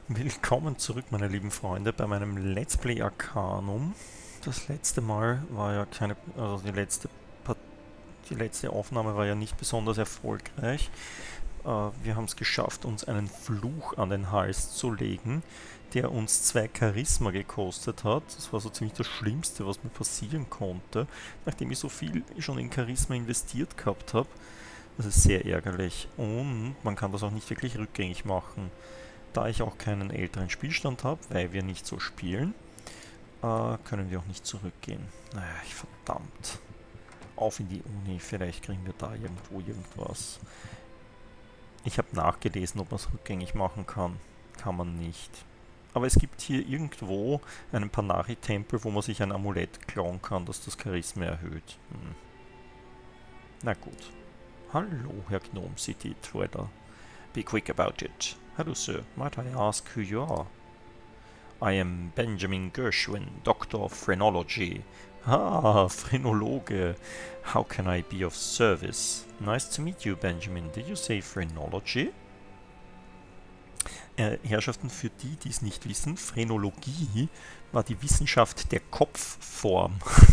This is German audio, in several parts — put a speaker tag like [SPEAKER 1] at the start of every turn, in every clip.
[SPEAKER 1] Willkommen zurück, meine lieben Freunde, bei meinem Let's Play Arcanum. Das letzte Mal war ja keine, also die letzte Aufnahme war ja nicht besonders erfolgreich. Wir haben es geschafft, uns einen Fluch an den Hals zu legen, der uns 2 Charisma gekostet hat. Das war so ziemlich das Schlimmste, was mir passieren konnte, nachdem ich so viel schon in Charisma investiert gehabt habe. Das ist sehr ärgerlich und man kann das auch nicht wirklich rückgängig machen. Da ich auch keinen älteren Spielstand habe, weil wir nicht so spielen, können wir auch nicht zurückgehen. Naja, verdammt. Auf in die Uni, vielleicht kriegen wir da irgendwo irgendwas. Ich habe nachgelesen, ob man es rückgängig machen kann. Kann man nicht. Aber es gibt hier irgendwo einen Panari-Tempel, wo man sich ein Amulett klauen kann, das das Charisma erhöht. Na gut. Hallo, Herr Gnome City Dweller. Be quick about it. Hello, sir. Might I ask who you are? I am Benjamin Gershwin, Doctor of Phrenology. Ah, Phrenologe. How can I be of service? Nice to meet you, Benjamin. Did you say Phrenology? Herrschaften, für die, die es nicht wissen, Phrenologie war die Wissenschaft der Kopfform.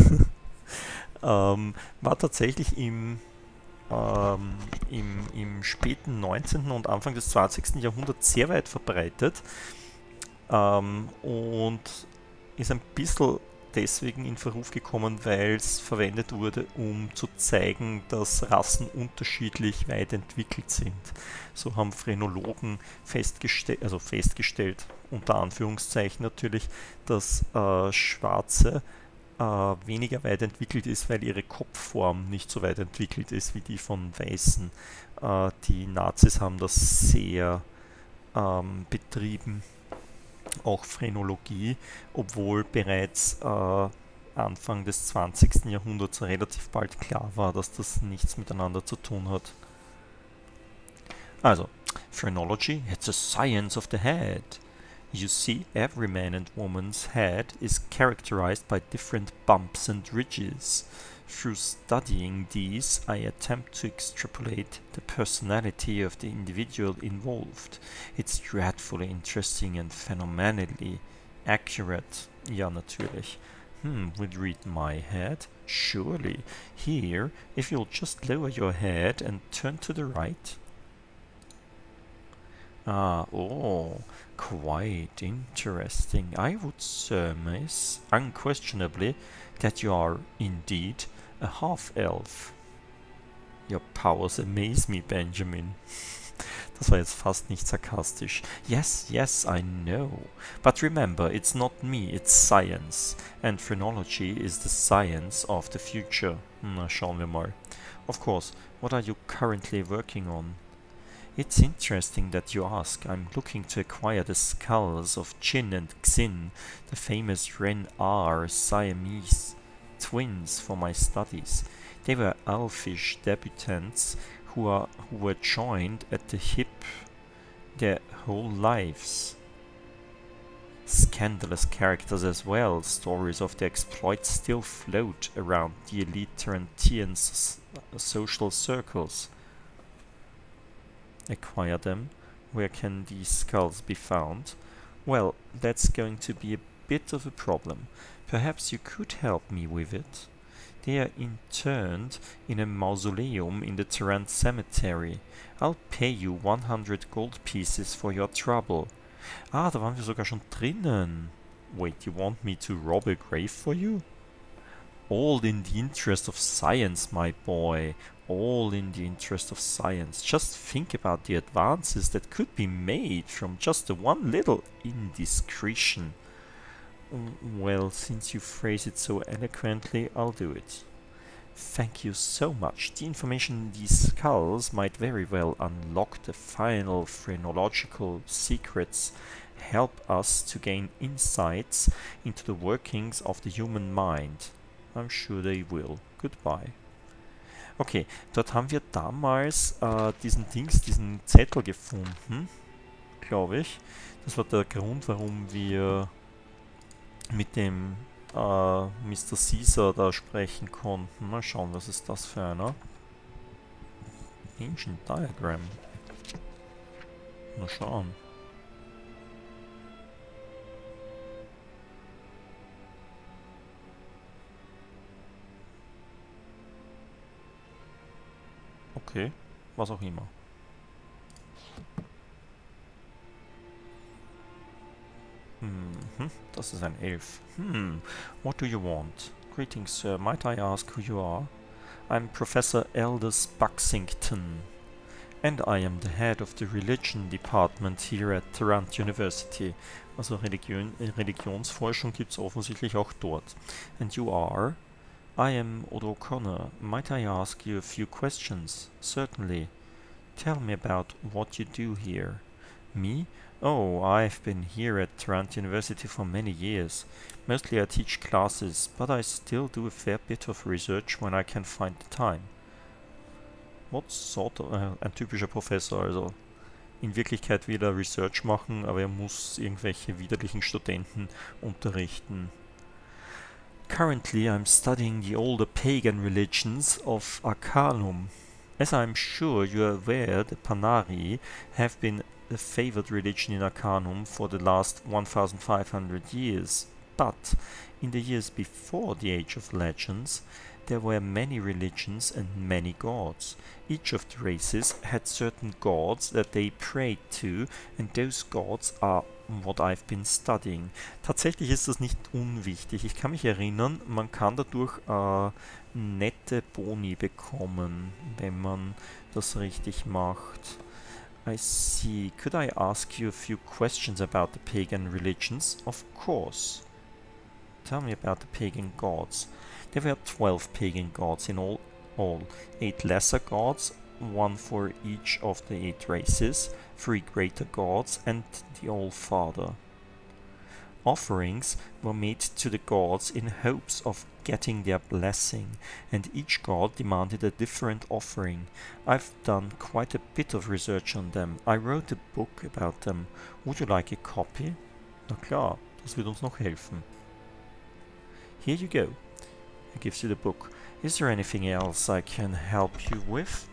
[SPEAKER 1] War tatsächlich im späten 19. und Anfang des 20. Jahrhunderts sehr weit verbreitet und ist ein bisschen deswegen in Verruf gekommen, weil es verwendet wurde, um zu zeigen, dass Rassen unterschiedlich weit entwickelt sind. So haben Phrenologen festgestellt, unter Anführungszeichen natürlich, dass Schwarze weniger weit entwickelt ist, weil ihre Kopfform nicht so weit entwickelt ist wie die von Weißen. Die Nazis haben das sehr betrieben, auch Phrenologie, obwohl bereits Anfang des 20. Jahrhunderts relativ bald klar war, dass das nichts miteinander zu tun hat. Also, Phrenology, it's a science of the head. You see, every man and woman's head is characterized by different bumps and ridges. Through studying these, I attempt to extrapolate the personality of the individual involved. It's dreadfully interesting and phenomenally accurate. Ja, natürlich. Would read my head? Surely. Here, if you'll just lower your head and turn to the right. Quite interesting. I would surmise, unquestionably, that you are indeed a half-elf. Your powers amaze me, Benjamin. Das war jetzt fast nicht sarkastisch. Yes, yes, I know. But remember, it's not me, it's science. And phrenology is the science of the future. Na, schauen wir mal. Of course, what are you currently working on? It's interesting that you ask. I'm looking to acquire the skulls of Jin and Xin, the famous Ren-R Siamese twins, for my studies. They were elfish debutants who were joined at the hip their whole lives. Scandalous characters as well. Stories of their exploits still float around the elite Tarantian social circles. Acquire them? Where can these skulls be found? Well, that's going to be a bit of a problem. Perhaps you could help me with it. They are interned in a mausoleum in the Tarant Cemetery. I'll pay you 100 gold pieces for your trouble. Ah, da waren wir sogar schon drinnen. Wait, you want me to rob a grave for you? All in the interest of science, my boy. All in the interest of science. Just think about the advances that could be made from just the one little indiscretion. Well, since you phrase it so eloquently, I'll do it. Thank you so much. The information in these skulls might very well unlock the final phrenological secrets, help us to gain insights into the workings of the human mind. I'm sure they will. Goodbye. Okay, dort haben wir damals diesen Zettel gefunden, glaube ich. Das war der Grund, warum wir mit dem Mr. Caesar da sprechen konnten. Mal schauen, was ist das für einer? Ancient Diagram. Mal schauen. okay. Was auch immer. Das ist ein Elf. What do you want? Greetings, sir. Might I ask who you are? I'm Professor Aldous Buxington, and I am the head of the religion department here at Tarrant University. Also Religionsforschung gibt's offensichtlich auch dort. And you are? I am Odo O'Connor. Might I ask you a few questions? Certainly. Tell me about what you do here. Me? Oh, I've been here at Tarrant University for many years. Mostly I teach classes, but I still do a fair bit of research when I can find the time. What sort of... ein typischer Professor, also in Wirklichkeit will er Research machen, aber er muss irgendwelche widerlichen Studenten unterrichten. Currently I'm studying the older pagan religions of Arcanum. As I'm sure you're aware, the Panari have been the favored religion in Arcanum for the last 1500 years, but in the years before the Age of Legends, there were many religions and many gods. Each of the races had certain gods that they prayed to, and those gods are what I've been studying. Tatsächlich ist das nicht unwichtig. Ich kann mich erinnern, man kann dadurch nette Boni bekommen, wenn man das richtig macht. I see. Could I ask you a few questions about the pagan religions? Of course. Tell me about the pagan gods. There were 12 pagan gods in all 8 lesser gods, one for each of the 8 races, 3 greater gods, and the All-Father. Offerings were made to the gods in hopes of getting their blessing, and each god demanded a different offering. I've done quite a bit of research on them. I wrote a book about them. Would you like a copy? Na klar, das wird uns noch helfen. Here you go. He gives you the book. Is there anything else I can help you with?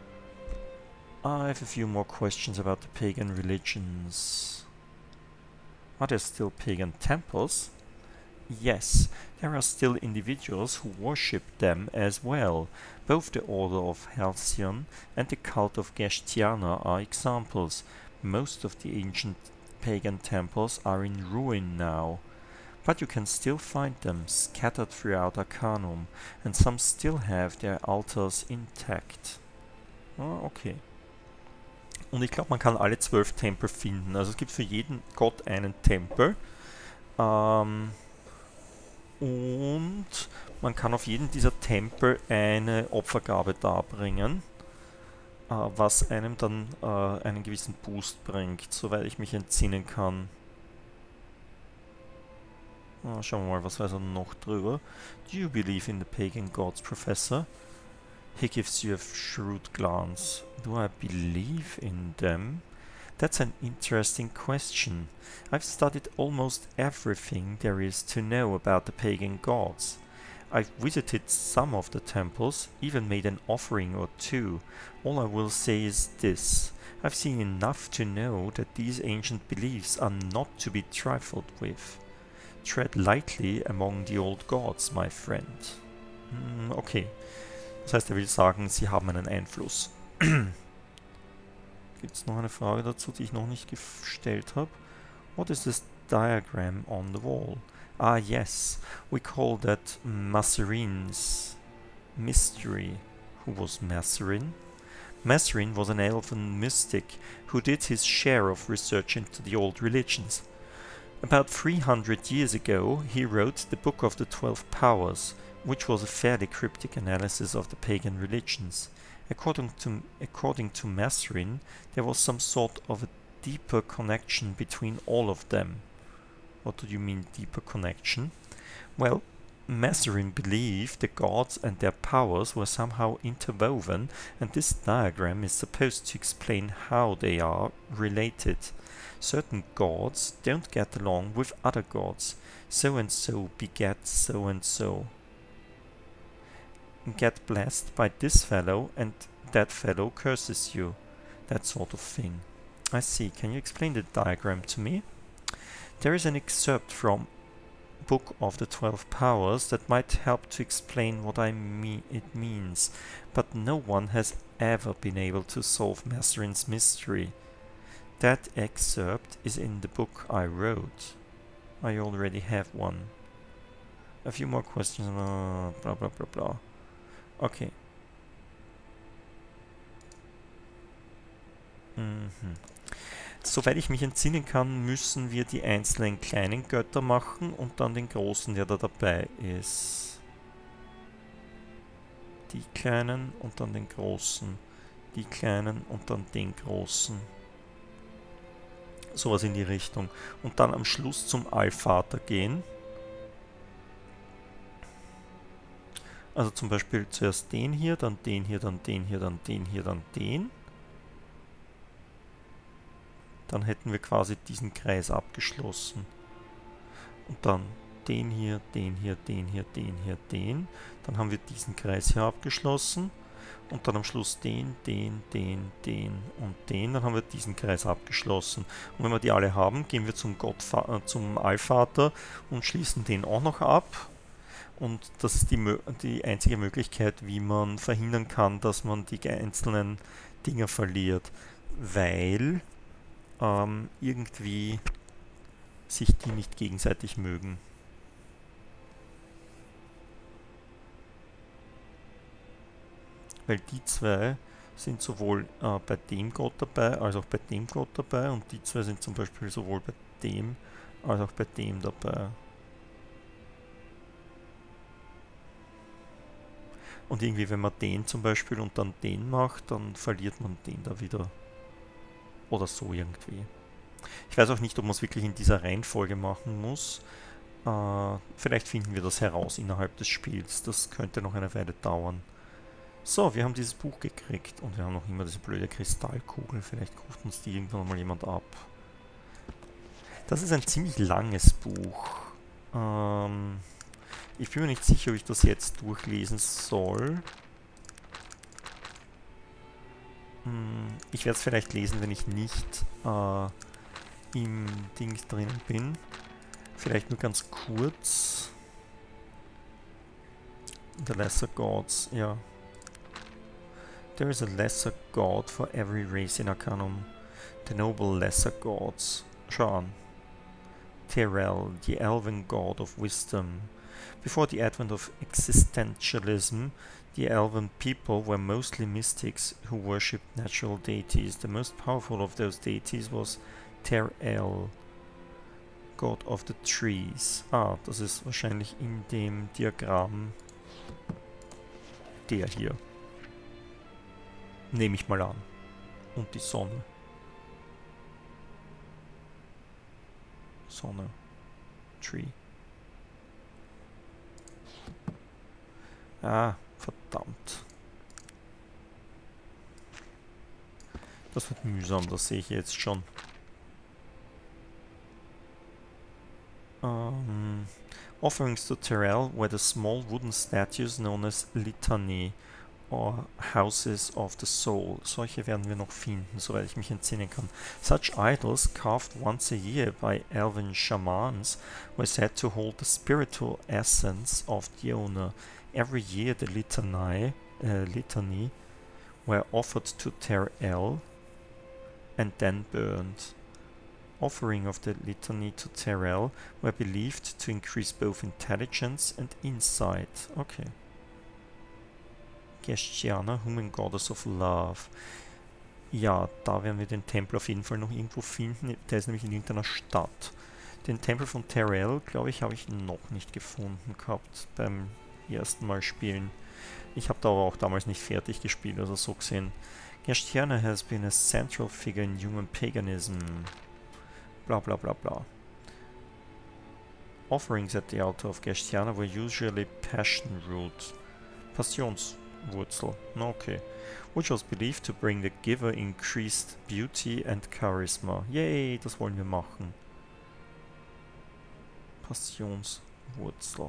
[SPEAKER 1] I have a few more questions about the pagan religions. Are there still pagan temples? Yes, there are still individuals who worship them as well. Both the Order of Halcyon and the cult of Geshtiana are examples. Most of the ancient pagan temples are in ruin now, but you can still find them scattered throughout Arcanum, and some still have their altars intact. Oh, okay. Und ich glaube, man kann alle 12 Tempel finden. Also es gibt für jeden Gott einen Tempel. Und man kann auf jeden dieser Tempel eine Opfergabe darbringen, was einem dann einen gewissen Boost bringt, soweit ich mich entsinnen kann. Schauen wir mal, was weiß er noch drüber. Do you believe in the pagan gods, Professor? He gives you a shrewd glance. Do I believe in them? That's an interesting question. I've studied almost everything there is to know about the pagan gods. I've visited some of the temples, even made an offering or two. All I will say is this. I've seen enough to know that these ancient beliefs are not to be trifled with. Tread lightly among the old gods, my friend. Okay. Das heißt, er will sagen, sie haben einen Einfluss. Gibt es noch eine Frage dazu, die ich noch nicht gestellt habe? What is this diagram on the wall? Ah, yes. We call that Massarin's mystery. Who was Massarin? Massarin was an elven mystic who did his share of research into the old religions. About 300 years ago, he wrote the Book of the 12 Powers, which was a fairly cryptic analysis of the pagan religions. According to Massarin, there was some sort of a deeper connection between all of them. What do you mean, deeper connection? Well, Massarin believed the gods and their powers were somehow interwoven, and this diagram is supposed to explain how they are related. Certain gods don't get along with other gods. So and so begets so and so. Get blessed by this fellow and that fellow curses you. That sort of thing. I see. Can you explain the diagram to me? There is an excerpt from Book of the 12 Powers that might help to explain what it means, but no one has ever been able to solve Mazarin's mystery. That excerpt is in the book I wrote. I already have one. A few more questions, blah blah blah blah. Okay. Soweit ich mich entsinnen kann, müssen wir die einzelnen kleinen Götter machen und dann den großen, der da dabei ist. Die kleinen und dann den großen. Die kleinen und dann den großen. Sowas in die Richtung. Und dann am Schluss zum Allvater gehen. Also zum Beispiel zuerst den hier, dann den hier, dann den hier, dann den hier, dann den. Dann hätten wir quasi diesen Kreis abgeschlossen. Und dann den hier, den hier, den hier, den hier, den. Dann haben wir diesen Kreis hier abgeschlossen. Und dann am Schluss den, den, den, den und den. Dann haben wir diesen Kreis abgeschlossen. Und wenn wir die alle haben, gehen wir zum Allvater und schließen den auch noch ab. Und das ist die einzige Möglichkeit, wie man verhindern kann, dass man die einzelnen Dinger verliert. Weil irgendwie sich die nicht gegenseitig mögen. Weil die zwei sind sowohl bei dem Gott dabei, als auch bei dem Gott dabei und die zwei sind zum Beispiel sowohl bei dem, als auch bei dem dabei. Und irgendwie, wenn man den zum Beispiel und dann den macht, dann verliert man den da wieder. Oder so irgendwie. Ich weiß auch nicht, ob man es wirklich in dieser Reihenfolge machen muss. Vielleicht finden wir das heraus innerhalb des Spiels. Das könnte noch eine Weile dauern. So, wir haben dieses Buch gekriegt und wir haben noch immer diese blöde Kristallkugel. Vielleicht kauft uns die irgendwann mal jemand ab. Das ist ein ziemlich langes Buch. Ich bin mir nicht sicher, ob ich das jetzt durchlesen soll. Ich werde es vielleicht lesen, wenn ich nicht im Ding drin bin. Vielleicht nur ganz kurz. The Lesser Gods, ja. There is a lesser god for every race in Arcanum. The noble lesser gods. Schau an. Tyrell, the elven god of wisdom. Before the advent of existentialism, the elven people were mostly mystics who worshipped natural deities. The most powerful of those deities was Tyrell, God of the Trees. Das ist wahrscheinlich in dem Diagramm der hier. Nehme ich mal an. Und die Sonne. Sonne. Tree. Verdammt. Das wird mühsam, das sehe ich jetzt schon. Offerings to Tyrell were the small wooden statues known as Litany or Houses of the Soul. Solche werden wir noch finden, soweit ich mich entsinnen kann. Such idols, carved once a year by elven shamans, were said to hold the spiritual essence of the owner. Every year the litany were offered to Tyrell and then burned. Offering of the litany to Tyrell were believed to increase both intelligence and insight. Okay. Gestiana, Human Goddess of Love. Ja, da werden wir den Tempel auf jeden Fall noch irgendwo finden. Der ist nämlich in irgendeiner Stadt. Den Tempel von Tyrell, glaube ich, habe ich noch nicht gefunden gehabt beim ersten Mal spielen. Ich habe da aber auch damals nicht fertig gespielt, also so gesehen. Gestiana has been a central figure in human paganism. Bla bla bla bla. Offerings at the altar of Gestiana were usually passion root. Passionswurzel. Okay. Which was believed to bring the giver increased beauty and charisma. Yay, das wollen wir machen. Passionswurzel.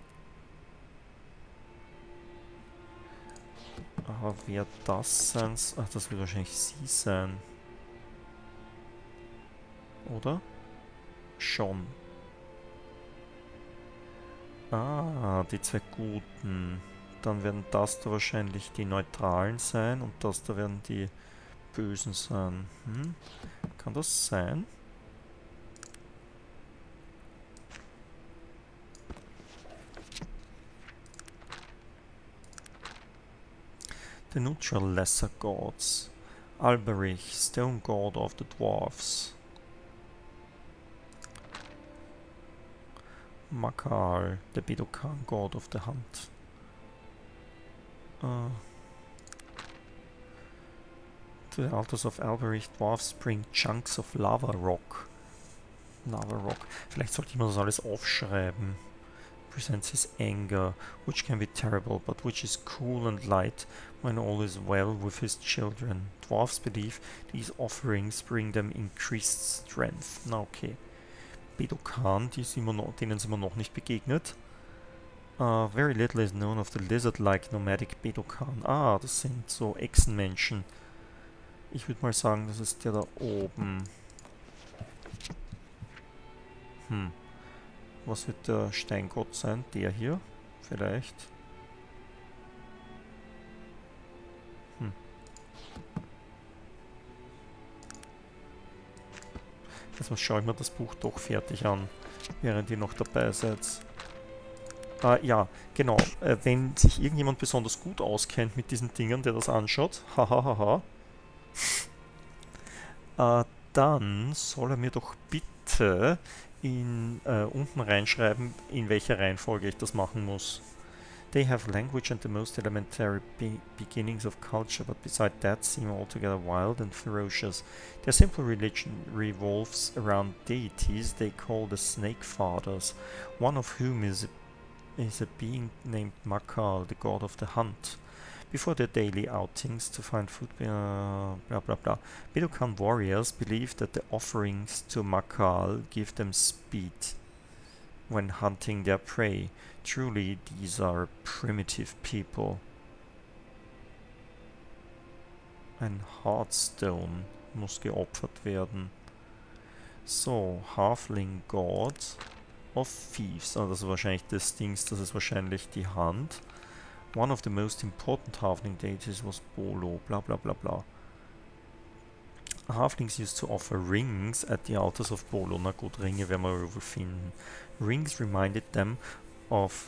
[SPEAKER 1] Aber wer das sein... Ach, das wird wahrscheinlich sie sein. Oder? Schon. Die zwei Guten. dann werden das da wahrscheinlich die Neutralen sein und das da werden die Bösen sein. Kann das sein? The neutral lesser gods. Alberich, stone god of the dwarfs. Makal, the Bedokan god of the hunt. To the altars of Alberich, dwarfs bring chunks of lava rock. Lava rock. Vielleicht sollte ich mir das alles aufschreiben. Presents his anger, which can be terrible, but which is cool and light when all is well with his children. Dwarfs believe these offerings bring them increased strength. Na okay. Bedokan, denen sind wir noch nicht begegnet. Very little is known of the lizard-like nomadic Bedokan. Ah, das sind so Echsenmenschen. Ich würde mal sagen, das ist der da oben. Was wird der Steingott sein? Der hier? Vielleicht. Jetzt schaue ich mir das Buch doch fertig an, während ihr noch dabei seid. Ja, genau. Wenn sich irgendjemand besonders gut auskennt mit diesen Dingen, der das anschaut, hahaha, dann soll er mir doch bitte unten reinschreiben, in welcher Reihenfolge ich das machen muss. They have language and the most elementary beginnings of culture, but beside that seem altogether wild and ferocious. Their simple religion revolves around deities they call the Snake Fathers, one of whom is a being named Makal, the god of the hunt. Before their daily outings to find food, blah blah blah. Bedokan warriors believe that the offerings to Makal give them speed when hunting their prey. Truly, these are primitive people. Ein Heartstone muss geopfert werden. So, Halfling God of Thieves. Das ist wahrscheinlich das Dings, das ist wahrscheinlich die Hand. One of the most important halfling deities was Bolo, bla bla bla bla. Halflings used to offer rings at the altars of Bolo. Na gut, Ringe werden wir wohl finden. Rings reminded them of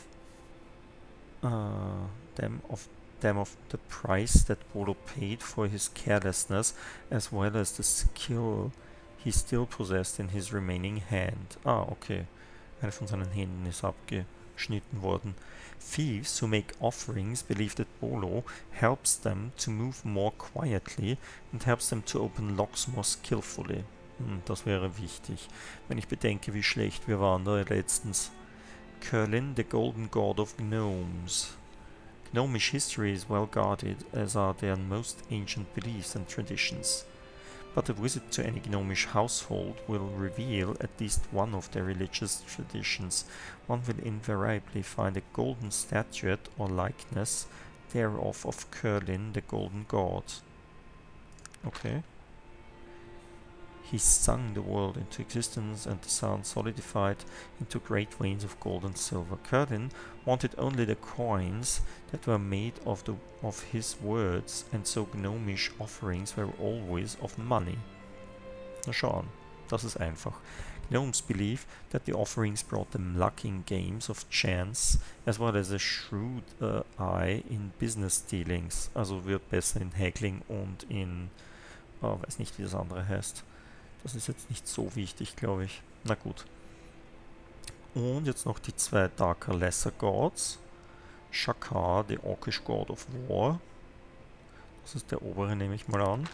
[SPEAKER 1] the price that Bolo paid for his carelessness, as well as the skill he still possessed in his remaining hand. Okay. Eine von seinen Händen ist abgeschnitten worden. Thieves who make offerings believe that Bolo helps them to move more quietly and helps them to open locks more skillfully. Das wäre wichtig, wenn ich bedenke, wie schlecht wir waren da letztens. Curlin, the golden god of gnomes. Gnomish history is well guarded, as are their most ancient beliefs and traditions. But a visit to any gnomish household will reveal at least one of their religious traditions. One will invariably find a golden statuette or likeness thereof of Curlin, the golden god. Okay. He sung the world into existence, and the sound solidified into great veins of gold and silver. Curlin wanted only the coins that were made of his words, and so gnomish offerings were always of money. Na schau an, das ist einfach. Gnomes believe that the offerings brought them luck in games of chance, as well as a shrewd eye in business dealings. Also wird besser in Haggling und in, weiß nicht, wie das andere heißt. Das ist jetzt nicht so wichtig, glaube ich. Na gut. Und jetzt noch die zwei Darker Lesser Gods. Shakar, the Orcish God of War. Das ist der obere, nehme ich mal an.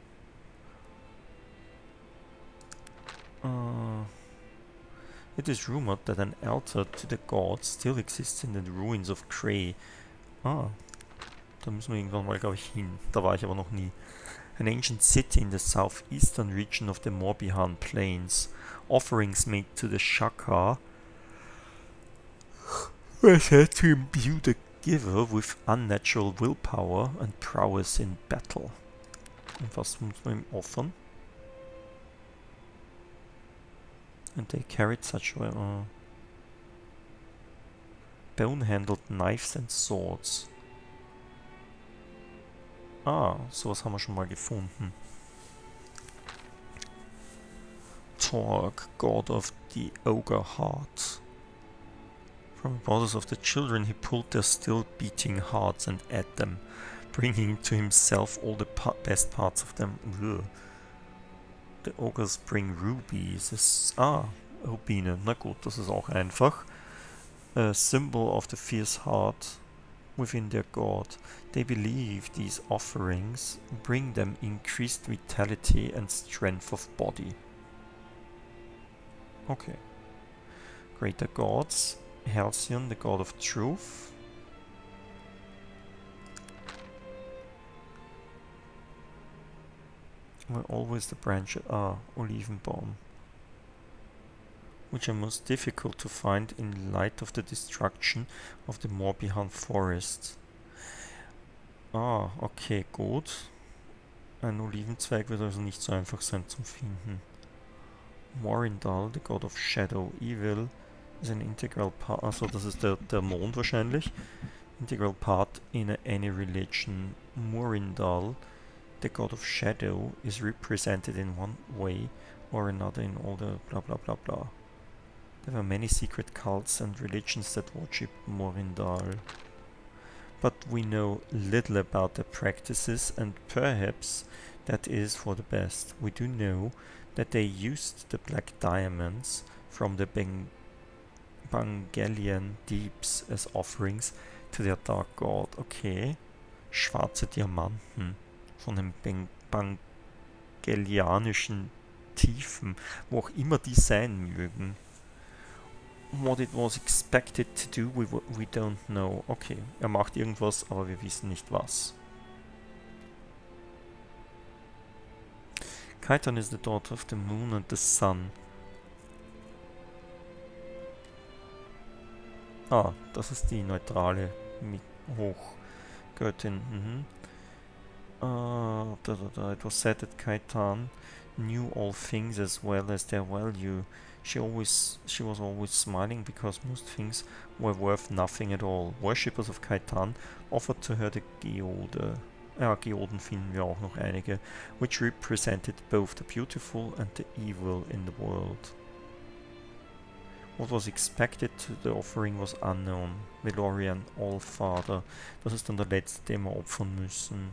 [SPEAKER 1] It is rumored that an altar to the god still exists in the ruins of Kray. Da müssen wir irgendwann mal, glaube ich, hin. Da war ich aber noch nie. An ancient city in the southeastern region of the Morbihan Plains. Offerings made to the Shakar were said to imbue the giver with unnatural willpower and prowess in battle. Und was muss man ihm opfern? And they carried such bone-handled knives and swords. Ah, sowas haben wir schon mal gefunden. Torg, god of the ogre heart. From the bodies of the children he pulled their still beating hearts and ate them, bringing to himself all the best parts of them. Ugh. The ogres bring rubies. Rubine. Na gut, das ist auch einfach. A symbol of the fierce heart within their god. They believe these offerings bring them increased vitality and strength of body. Okay. Greater gods. Halcyon, the god of truth. Were always the branch. Olivenbaum. Which are most difficult to find in light of the destruction of the Morbihan forest. Ah, okay, gut. Ein Olivenzweig wird also nicht so einfach sein zum Finden. Morindal, the god of shadow, evil, is an integral part. Also das ist der Mond wahrscheinlich. Integral part in any religion. Morindal, the god of shadow, is represented in one way or another in all the blah blah blah blah. There were many secret cults and religions that worshipped Morindal. But we know little about their practices, and perhaps that is for the best. We do know that they used the black diamonds from the Bangalian deeps as offerings to their dark god. Okay. Schwarze Diamanten von den Bangalianischen Tiefen, wo auch immer die sein mögen. What it was expected to do, we don't know. Okay, er macht irgendwas, aber wir wissen nicht was. Kaitan is the daughter of the moon and the sun. Ah, das ist die neutrale Hochgöttin. It was said that Kaitan knew all things as well as their value. She was always smiling because most things were worth nothing at all. Worshippers of Kaitan offered to her the Geode. Geoden finden wir auch noch einige, which represented both the beautiful and the evil in the world. What was expected to the offering was unknown. Velorian Allfather. Das ist dann der letzte, den wir opfern müssen.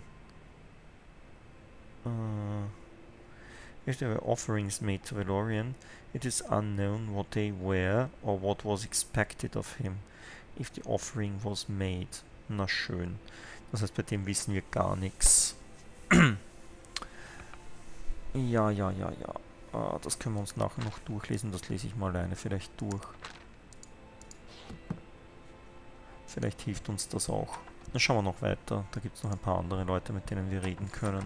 [SPEAKER 1] If there were offerings made to Velorian, it is unknown what they were or what was expected of him. If the offering was made. Na schön. Das heißt, bei dem wissen wir gar nichts. Ja. Das können wir uns nachher noch durchlesen. Das lese ich mal alleine vielleicht durch. Vielleicht hilft uns das auch. Dann schauen wir noch weiter. Da gibt es noch ein paar andere Leute, mit denen wir reden können.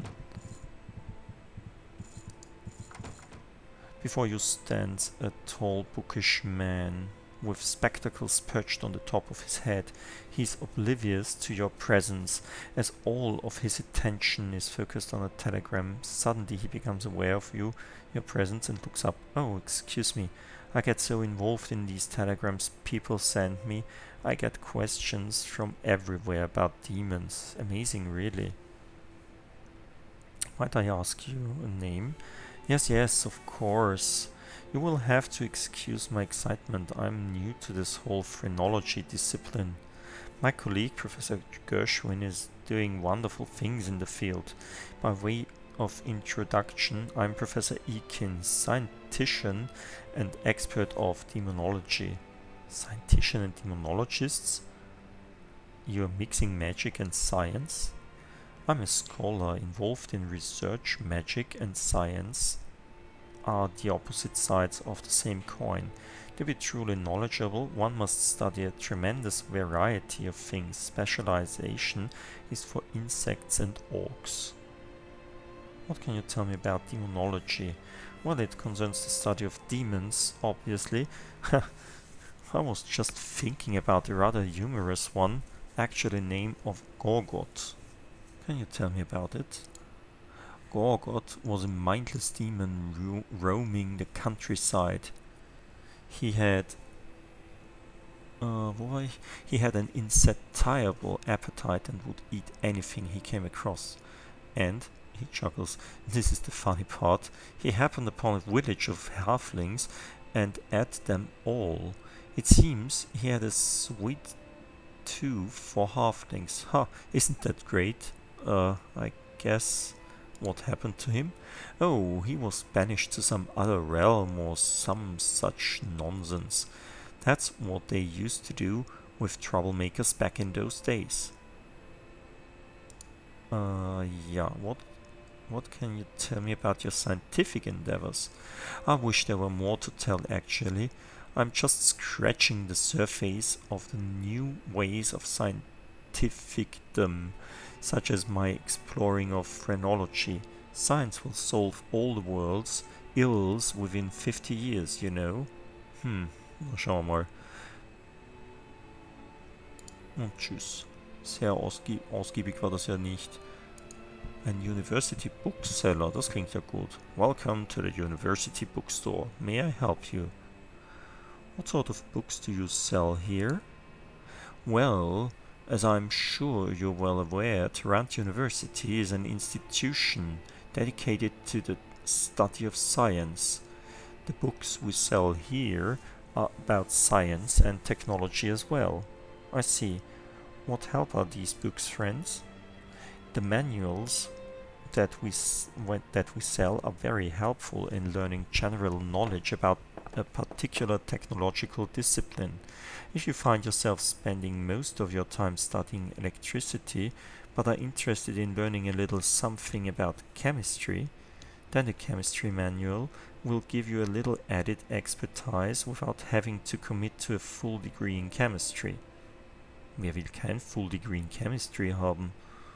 [SPEAKER 1] Before you stands a tall, bookish man with spectacles perched on the top of his head. He is oblivious to your presence, as all of his attention is focused on a telegram. Suddenly he becomes aware of your presence, and looks up. Oh, excuse me. I get so involved in these telegrams people send me. I get questions from everywhere about demons. Amazing, really. Might I ask you a name? Yes, of course. You will have to excuse my excitement. I'm new to this whole phrenology discipline. My colleague, Professor Gershwin, is doing wonderful things in the field. By way of introduction, I'm Professor Eakins, scientician and expert of demonology. Scientician and demonologists? You're mixing magic and science? I'm a scholar involved in research. Magic and science are the opposite sides of the same coin. To be truly knowledgeable, one must study a tremendous variety of things. Specialization is for insects and orcs. What can you tell me about demonology? Well, it concerns the study of demons, obviously. I was just thinking about a rather humorous one, actually named of Gorgot. Can you tell me about it? Gorgot was a mindless demon roaming the countryside. He had an insatiable appetite and would eat anything he came across. And, he chuckles, this is the funny part, he happened upon a village of halflings and ate them all. It seems he had a sweet tooth for halflings. Ha, isn't that great? I guess. What happened to him? Oh, he was banished to some other realm or some such nonsense. That's what they used to do with troublemakers back in those days. Yeah, what can you tell me about your scientific endeavors? I wish there were more to tell actually. I'm just scratching the surface of the new ways of scientificdom, such as my exploring of phrenology. Science will solve all the world's ills within 50 years, you know. Schauen wir mal. Und tschüss. Sehr ausgiebig war das ja nicht. Ein University Bookseller, das klingt ja gut. Welcome to the University Bookstore. May I help you? What sort of books do you sell here? Well, as I'm sure you're well aware, Tarrant University is an institution dedicated to the study of science. The books we sell here are about science and technology as well. I see. What help are these books, friends? The manuals that we sell are very helpful in learning general knowledge about a particular technological discipline. If you find yourself spending most of your time studying electricity, but are interested in learning a little something about chemistry, then the chemistry manual will give you a little added expertise without having to commit to a full degree in chemistry. Wer will kein Full Degree in Chemistry haben?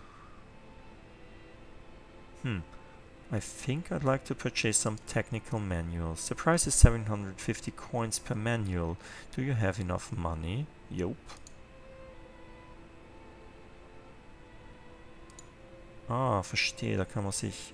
[SPEAKER 1] I think I'd like to purchase some technical manuals. The price is 750 coins per manual. Do you have enough money? Yup. Ah, verstehe, da kann man sich...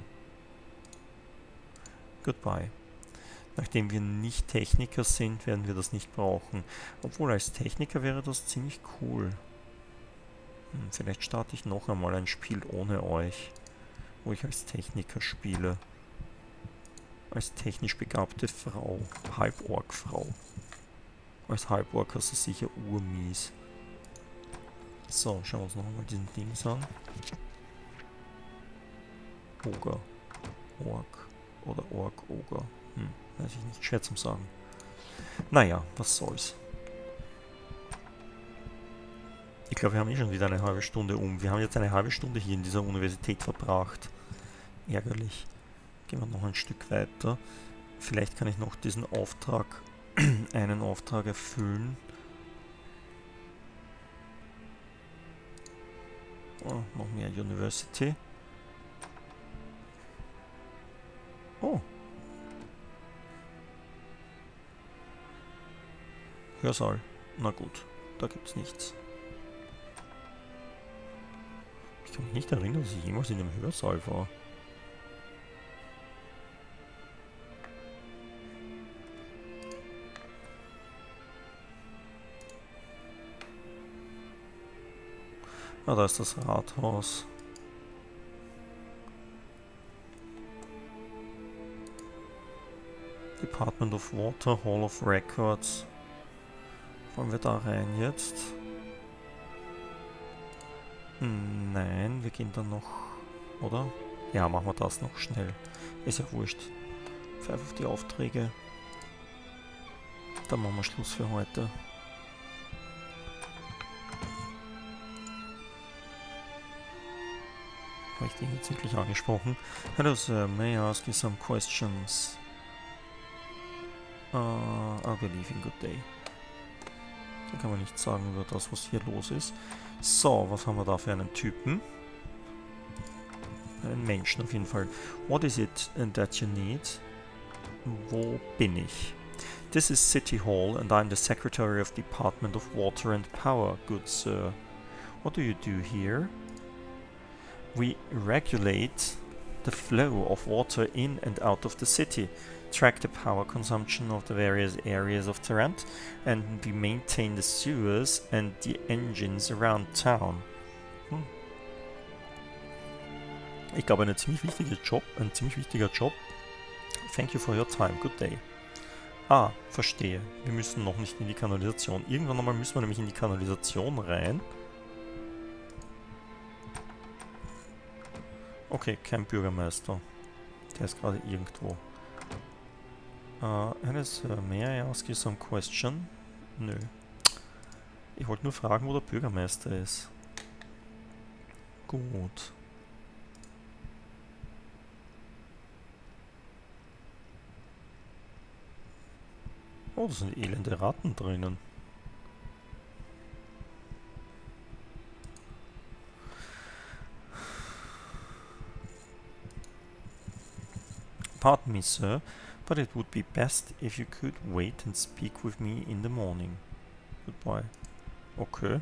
[SPEAKER 1] Goodbye. Nachdem wir nicht Techniker sind, werden wir das nicht brauchen. Obwohl als Techniker wäre das ziemlich cool. Vielleicht starte ich noch einmal ein Spiel ohne euch, wo ich als Techniker spiele. Als technisch begabte Frau. Halborg-Frau. Als Halborg hast du sicher urmies. So, schauen wir uns noch einmal diesen Dings an. Oger. Ork. Oder Ork-Oger. Weiß ich nicht, schwer zum sagen. Naja, was soll's. Ich glaube, wir haben eh schon wieder eine halbe Stunde um. Wir haben jetzt eine halbe Stunde hier in dieser Universität verbracht. Ärgerlich. Gehen wir noch ein Stück weiter. Vielleicht kann ich noch diesen Auftrag, einen Auftrag erfüllen. Oh, noch mehr University. Oh. Hörsaal. Na gut, da gibt's nichts. Ich kann mich nicht erinnern, dass ich jemals in einem Hörsaal war. Ah, da ist das Rathaus. Department of Water, Hall of Records. Wollen wir da rein jetzt? Nein, wir gehen dann noch, oder? Ja, machen wir das noch schnell. Ist ja wurscht. Pfeif auf die Aufträge. Dann machen wir Schluss für heute. Habe ich den jetzt wirklich angesprochen? Hello sir, may I ask you some questions? I'll be leaving, good day. Da kann man nichts sagen über das, was hier los ist. So, was haben wir da für einen Typen? Einen Menschen auf jeden Fall. What is it that you need? Wo bin ich? This is City Hall and I'm the Secretary of Department of Water and Power, good sir. What do you do here? We regulate the flow of water in and out of the city, track the power consumption of the various areas of Tarrant, and we maintain the sewers and the engines around town. Ich glaube, ein ziemlich wichtiger Job. Thank you for your time. Good day. Ah, verstehe. Wir müssen noch nicht in die Kanalisation. Irgendwann einmal müssen wir nämlich in die Kanalisation rein. Okay, kein Bürgermeister. Der ist gerade irgendwo. May I ask you some question? Nö. Ich wollte nur fragen, wo der Bürgermeister ist. Gut. Oh, da sind elende Ratten drinnen. Pardon me, sir, but it would be best if you could wait and speak with me in the morning. Goodbye. Okay.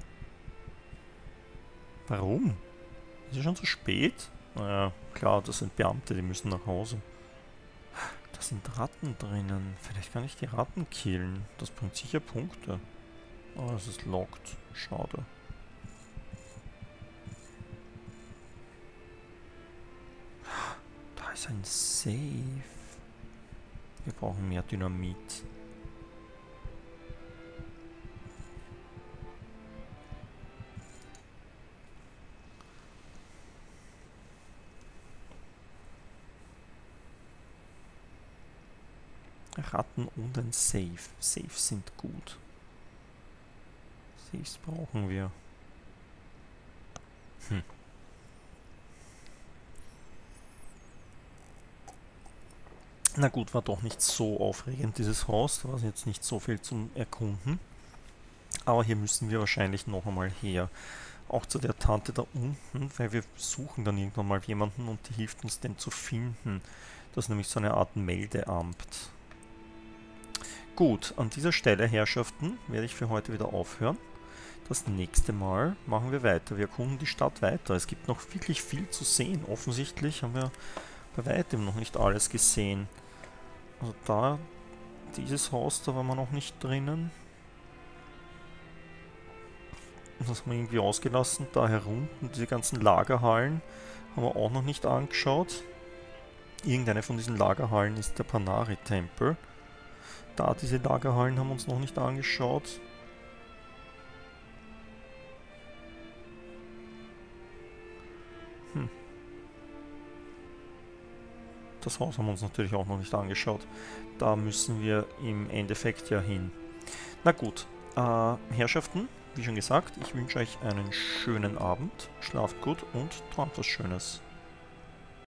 [SPEAKER 1] Warum? Ist es schon zu spät? Naja, klar, das sind Beamte, die müssen nach Hause. Da sind Ratten drinnen. Vielleicht kann ich die Ratten killen. Das bringt sicher Punkte. Aber es ist locked. Schade. Da ist ein Safe. Wir brauchen mehr Dynamit. Ratten und ein Safe. Safes sind gut. Safes brauchen wir. Na gut, war doch nicht so aufregend, dieses Haus. Da war jetzt nicht so viel zum Erkunden. Aber hier müssen wir wahrscheinlich noch einmal her. Auch zu der Tante da unten, weil wir suchen dann irgendwann mal jemanden und die hilft uns, den zu finden. Das ist nämlich so eine Art Meldeamt. Gut, an dieser Stelle, Herrschaften, werde ich für heute wieder aufhören. Das nächste Mal machen wir weiter. Wir erkunden die Stadt weiter. Es gibt noch wirklich viel zu sehen. Offensichtlich haben wir bei weitem noch nicht alles gesehen. Also da, dieses Haus, da waren wir noch nicht drinnen. Das haben wir irgendwie ausgelassen. Da herunten, diese ganzen Lagerhallen, haben wir auch noch nicht angeschaut. Irgendeine von diesen Lagerhallen ist der Panari-Tempel. Da, diese Lagerhallen haben wir uns noch nicht angeschaut. Das Haus haben wir uns natürlich auch noch nicht angeschaut. Da müssen wir im Endeffekt ja hin. Na gut, Herrschaften, wie schon gesagt, ich wünsche euch einen schönen Abend, schlaft gut und träumt was Schönes.